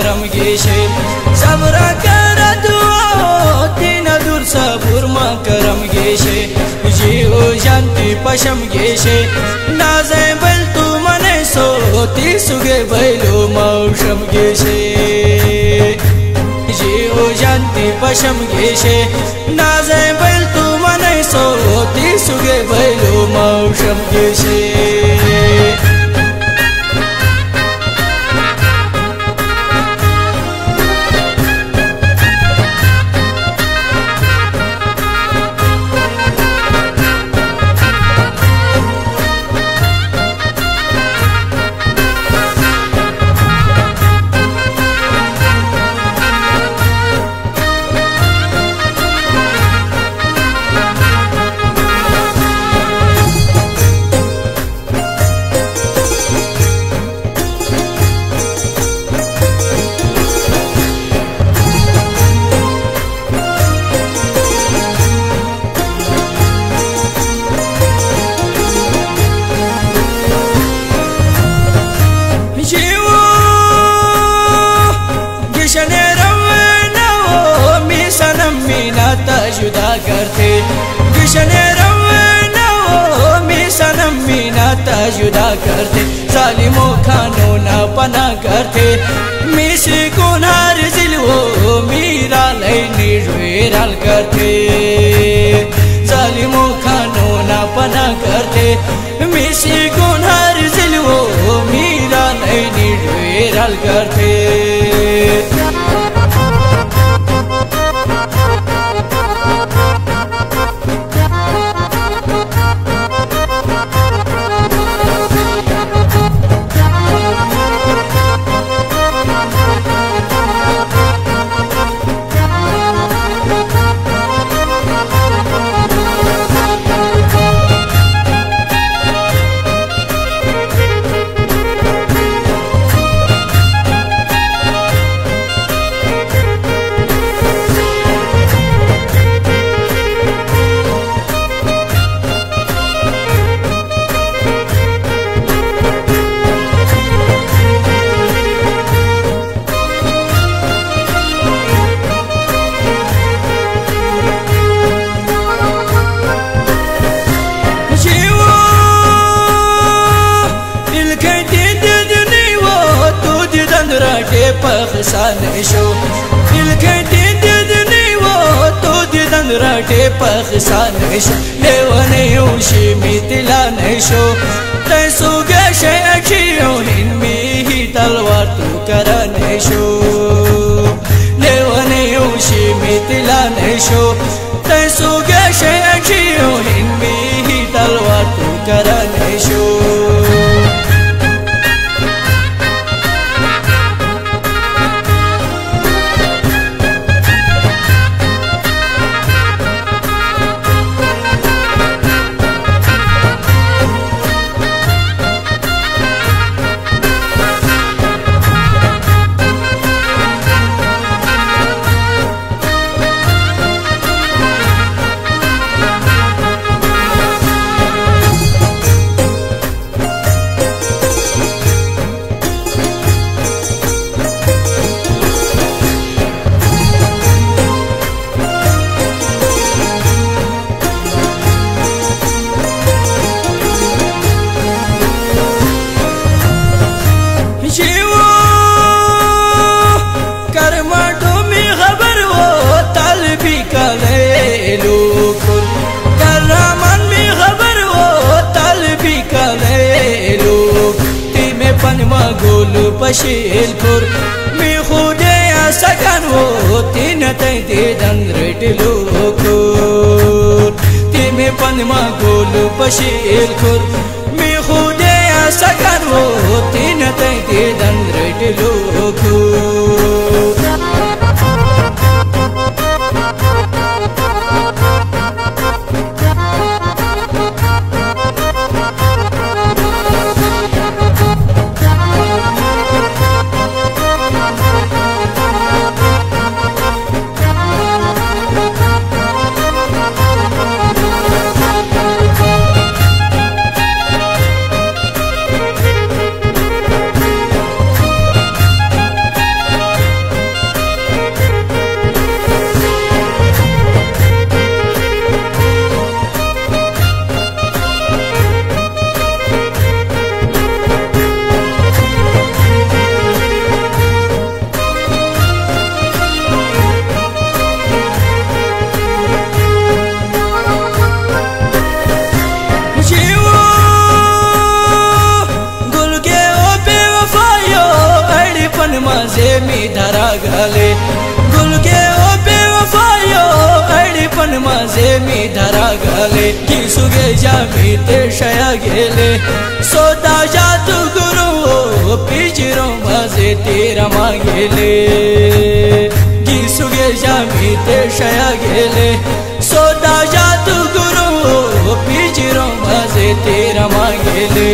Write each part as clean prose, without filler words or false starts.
करम गेशे सबरा कर दुआ तीन दूर सबूर मा करम गेशे जीव शांति पशम गेशे नाजे बल तू मने सोती सुगे बैलो मौसम गेशे जीव शांति पशम गेशे नाजे बल तू मने सोती सुगे बैलो मौसम गेशे जुदा करते किशने रवना मी सनम मीनाता जुदा करते जालिमों खानो ना पना करते मिसी गुनार जिलो मीरा लैनी रुएराल करते जालिमों खानो ना पना करते मिसी गुनार जिलो मीरा लैनी रुएराल करते पखसान शो दिल के दीदनी वो तो दीदन राटे पखसान शो लेवने उशी मितला नशो तैसु गशे अचियो हिन्मी ही तलवार तू करने शो लेवने उशी मितला नशो तैसु गशे अचियो हिन्मी ही तलवार तू करने शो गोल पशीलपुर मी खुदे सकन वो तीन तैते दंद्रट लोकुर तीमे पनमा गोल पशीलपुर मी खुदे सकन वो तीन तैते दंद्रट लोकुर गले गुल के ओ बेवफायो अडीपण माझे मी धरा गले की सुगे जामी ते शया गेले सोदा जादू गुरु पिंजरो माझे तेरा मागेले की सुगे जामी ते शया गेले सोदा जादू गुरु पिंजरो माझे तेरा मागेले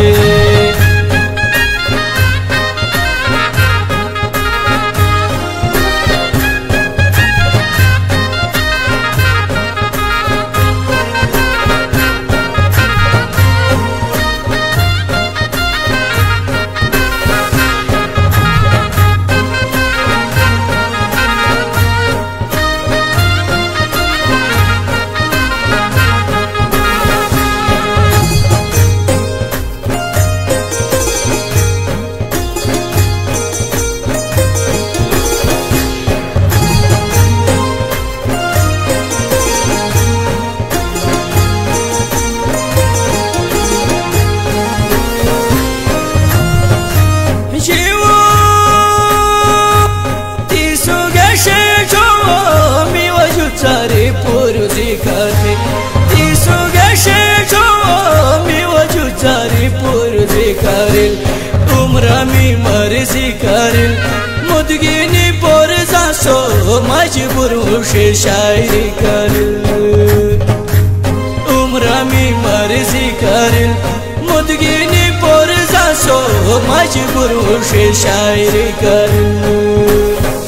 उम्र मी मर्जी करेल मुदगिनी पोर जासो मजबूर हुशे शायरी करेल उम्र मी मर्जी करेल मुदगिनी पोर जासो मजबूर हुशे शायरी करेल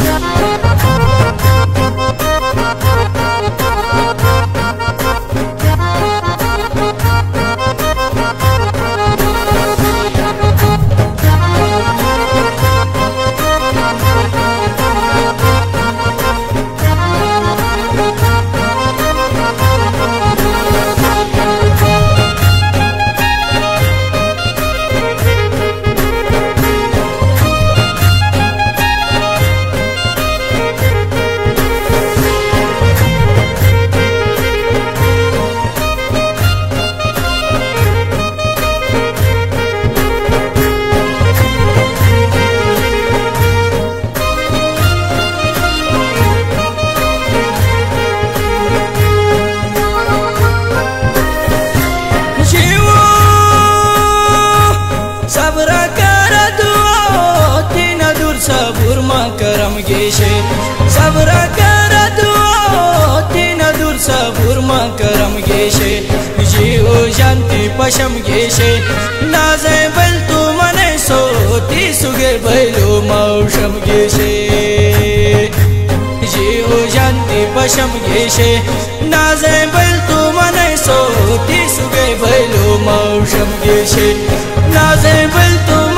सबरा कर दुआ तीन दूर सबूर मा करम गेशे जीव शांति पशम गेशे नाजे बल तू मने सोती सुगे बैलो मौशम गेशे जीव शांति पशम गेशे नाजे बल तू मने सोती सुगे बैलो मौशम गेशे नाजे बल तू